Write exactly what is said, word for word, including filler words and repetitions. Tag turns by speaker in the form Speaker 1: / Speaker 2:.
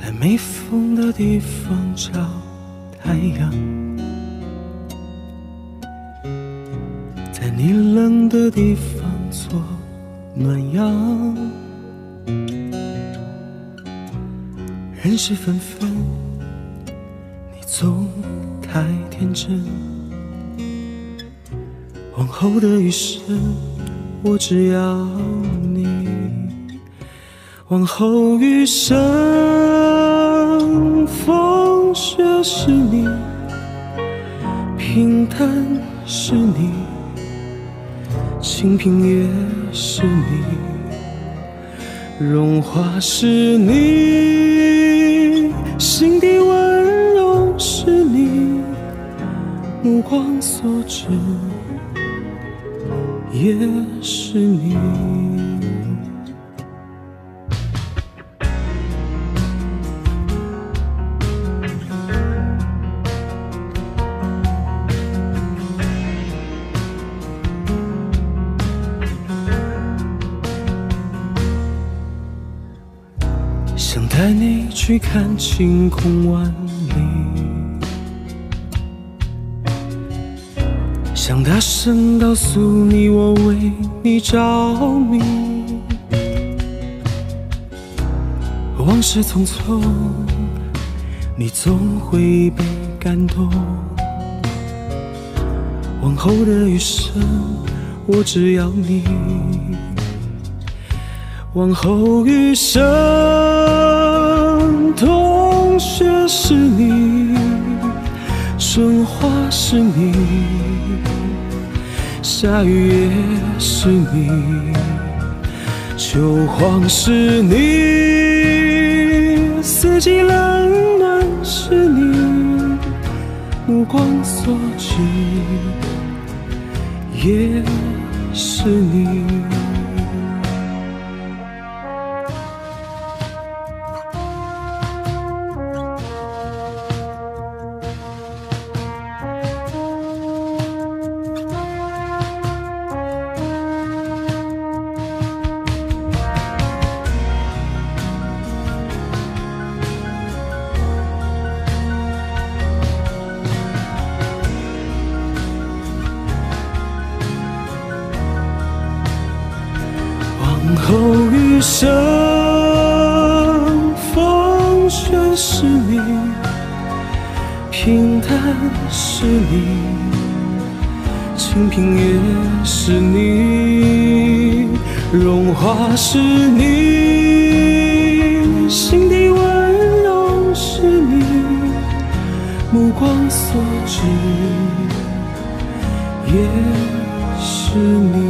Speaker 1: 在没风的地方找太阳，在你冷的地方做暖阳。人事纷纷，你总太天真。往后的余生，我只要你。往后余生，风雪是你，平淡是你，清平也是你，融化是你，心底温柔是你，目光所至也是你。想带你去看晴空万里，想大声告诉你我为你着迷。往事匆匆，你总会被感动。往后的余生，我只要你。往后余生，冬雪是你，春花是你，下雨也是你，秋黄是你，四季冷暖是你，目光所至也是你。往后余生，风雪是你，平淡是你，清平也是你，融化是你，心底温柔是你，目光所至也是你。